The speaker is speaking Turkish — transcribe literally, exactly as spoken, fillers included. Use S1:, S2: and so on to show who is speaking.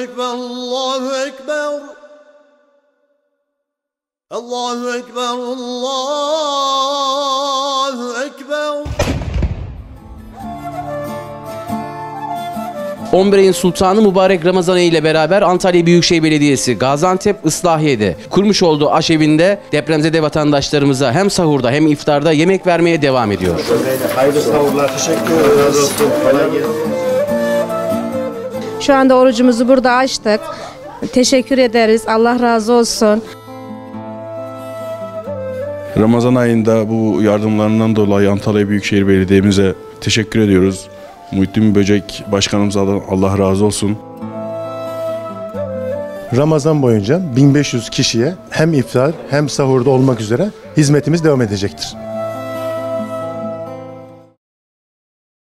S1: Ekber, Allahu Ekber. Allahu Ekber, Allahu Ekber.
S2: on bir ayın sultanı mübarek Ramazan ayı ile beraber Antalya Büyükşehir Belediyesi Gaziantep Islahiye'de kurmuş olduğu aşevinde depremzede vatandaşlarımıza hem sahurda hem iftarda yemek vermeye devam ediyor.
S3: Hayırlı sahurlar. Teşekkür ederiz. Kolay gelsin.
S4: Şu anda orucumuzu burada açtık. Teşekkür ederiz. Allah razı olsun.
S5: Ramazan ayında bu yardımlarından dolayı Antalya Büyükşehir Belediye'mize teşekkür ediyoruz. Muhittin Böcek Başkanımıza Allah razı olsun.
S6: Ramazan boyunca bin beş yüz kişiye hem iftar hem sahurda olmak üzere hizmetimiz devam edecektir.